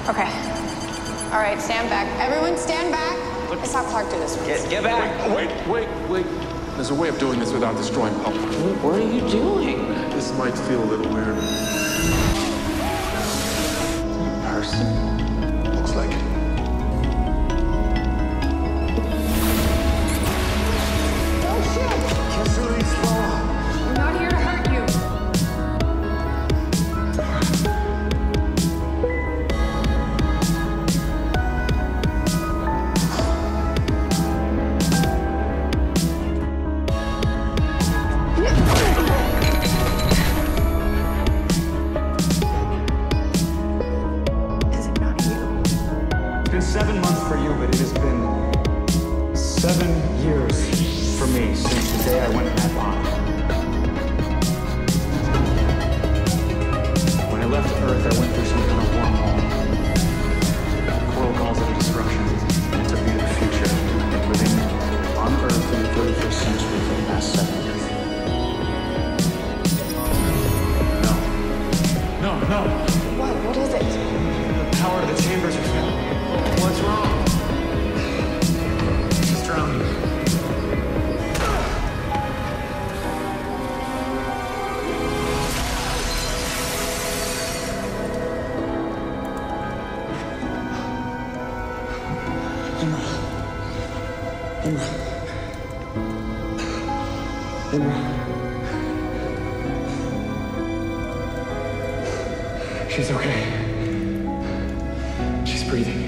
Okay. All right, stand back. Everyone stand back. Let's have Clark do this one. Get back. Wait. There's a way of doing this without destroying Pop. What are you doing? This might feel a little weird. Person? Looks like it. Don't shoot! Kiss her, Isla. I'm not here to hurt you. It's been 7 months for you, but it has been 7 years for me since the day I went in that bond. When I left Earth, I went through some kind of wormhole. Coral calls it a disruption, and it took me to the future, living on Earth in the 31st century for the past 7 years. No. What is it? The power to the chambers are failing. What's wrong? She's drowning. Emma. She's okay. She's breathing.